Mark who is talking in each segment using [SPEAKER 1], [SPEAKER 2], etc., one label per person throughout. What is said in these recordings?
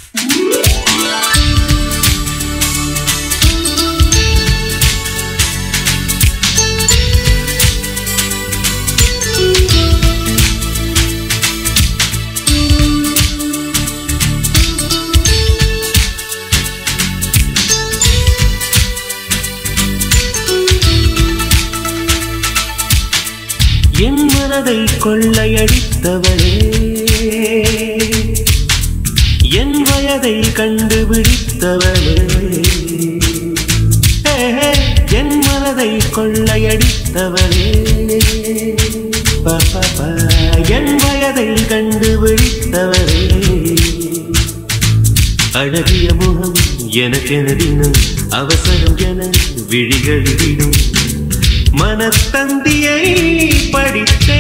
[SPEAKER 1] என் மனதை கொள்ளையடித்தவளே, என் வயதை கண்டுபிடித்தவளே, என் மனதை கொள்ளையடித்தவளே, என் வயதை கண்டுபிடித்தவளே, அழகிய முகம் எனக்கென தினம் அவசரம் என விழிகளிடும் மனத்தந்தியை படித்தே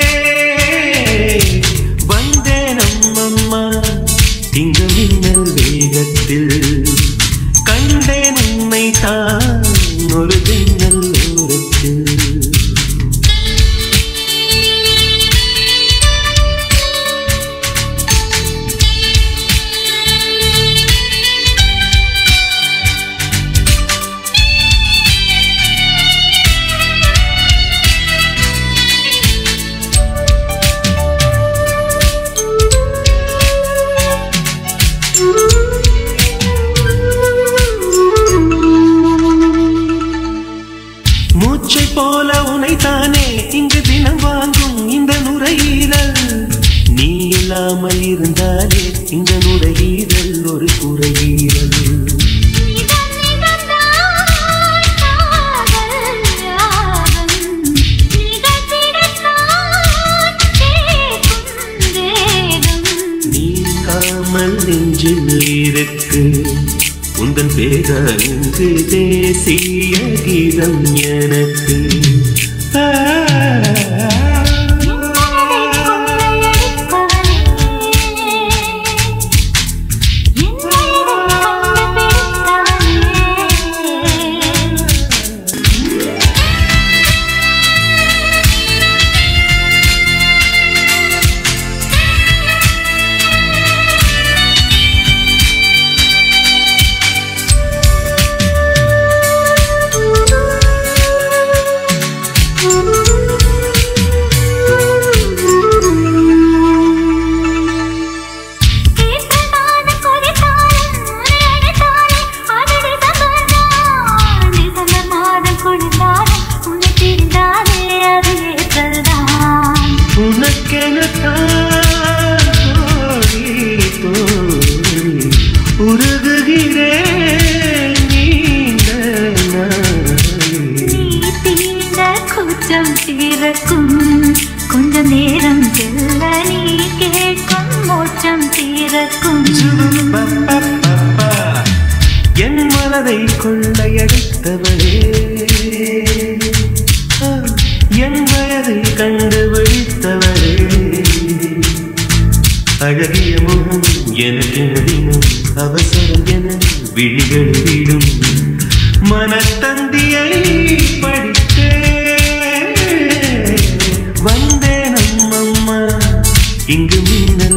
[SPEAKER 1] வந்தேன் அம்மம்மா திங்க மின்னல் வேகத்தில் கண்டேன் உன்னை தான் ஒரு தின்னல் ஓரத்தில். மூச்சை போல உனைத்தானே இங்கு தினம் வாங்கும் இந்த நுரையீரல், நீ இல்லாமல் இருந்தாலே இந்த நுரையீரல் ஒரு குறையீரல். நீங்காமல் நெஞ்சில் இருக்கு உந்தன் பேரங்கு தேசிய கீதம் எனக்கு.
[SPEAKER 2] கொஞ்ச நேரம் செல்ல நீ கேட்கும் மோட்சம் தீரக்கும்.
[SPEAKER 1] என் மனதை கொள்ளையடித்தவளே, என் வயதை கண்டுபிடித்தவளே, அழகிய முகம் எனக்கென தினம் அவசரம் என விழிகளிடும் மனத்தந்தியை படித்தே வந்தேன் அம்மம்மா இங்கு மின்ன